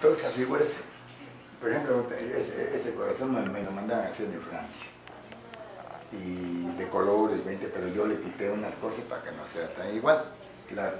todas esas figuras, por ejemplo, ese corazón me lo mandaron a hacer de Francia. Y de colores, 20, pero yo le quité unas cosas para que no sea tan igual, claro.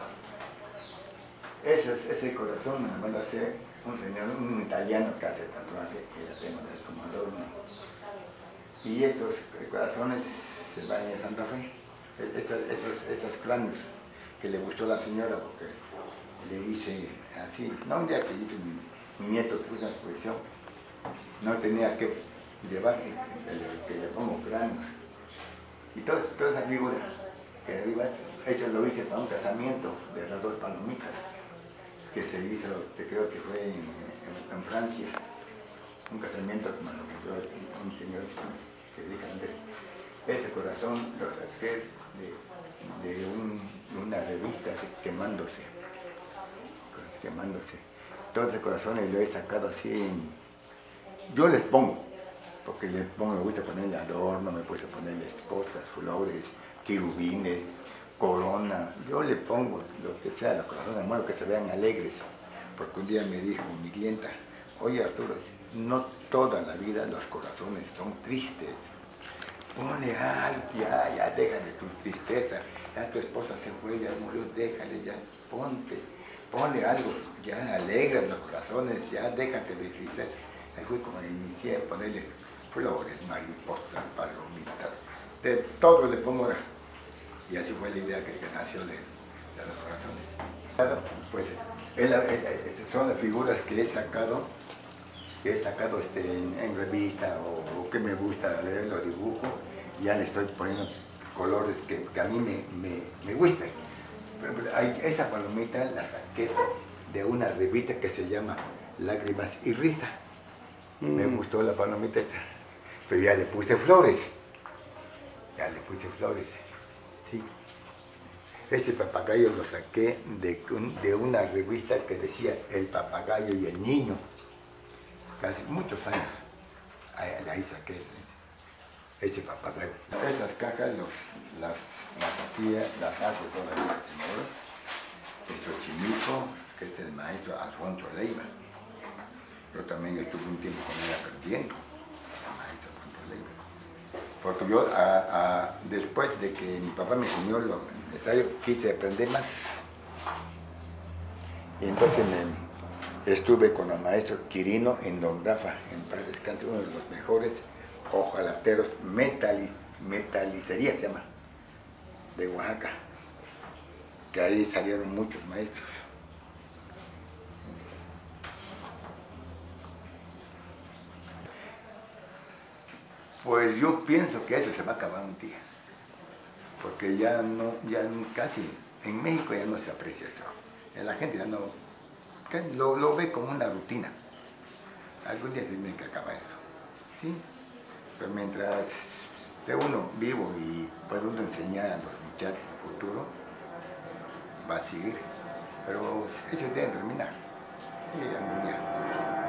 Ese corazón me lo mandó a hacer un señor, un italiano que hace tatuaje, que ya tengo de como adorno. Y estos corazones se van en Santa Fe. Esos cráneos que le gustó a la señora porque le hice así. No, un día que hice mi nieto que puso una exposición, no tenía que llevar, que le pongo cráneos. Y toda esa figura que arriba, eso lo hice para un casamiento de las dos palomitas que se hizo, que creo que fue en Francia. Un casamiento como lo que fue un señor que dijo, ese corazón lo saqué de una revista así, quemándose. Todos esos corazones lo he sacado así, yo les pongo, porque les pongo, me gusta ponerle adorno, me gusta ponerles cosas, flores, querubines, corona, yo le pongo lo que sea, los corazones de muero, que se vean alegres, porque un día me dijo mi clienta, oye Arturo, no toda la vida los corazones son tristes, ponle algo, ya deja de tu tristeza, ya tu esposa se fue, ya murió, déjale, ya ponle algo, ya alegra los corazones, ya déjate de tristeza. Ahí fui como inicié a ponerle flores, mariposas, palomitas, de todo le pongo ahora. Y así fue la idea que nació de los corazones. Claro, pues son las figuras que he sacado en revista o que me gusta leer, los dibujos, ya le estoy poniendo colores que a mí me gustan. Esa palomita la saqué de una revista que se llama Lágrimas y Risa. Me gustó la palomita esa, pero ya le puse flores. Sí. Ese papagayo lo saqué de una revista que decía El papagayo y el niño. Hace muchos años. Ahí saqué ese papagayo. Esas cajas las hacía, las hace todavía el señor. Xochimilco, que es el maestro Alfonso Leiva. Yo también estuve un tiempo con él aprendiendo, el maestro Alfonso Leiva. Porque yo, después de que mi papá me enseñó lo necesario, quise aprender más. Y entonces estuve con el maestro Quirino en Don Rafa, en paz descanse, uno de los mejores hojalateros, metalicería se llama, de Oaxaca, que ahí salieron muchos maestros. Pues yo pienso que eso se va a acabar un día, porque ya casi, en México ya no se aprecia eso, la gente ya no, lo ve como una rutina. Algún día se tiene que acabar eso, ¿sí? Pero mientras esté uno vivo y puede uno enseñar a los muchachos del futuro, va a seguir, pero eso debe terminar, sí, algún día.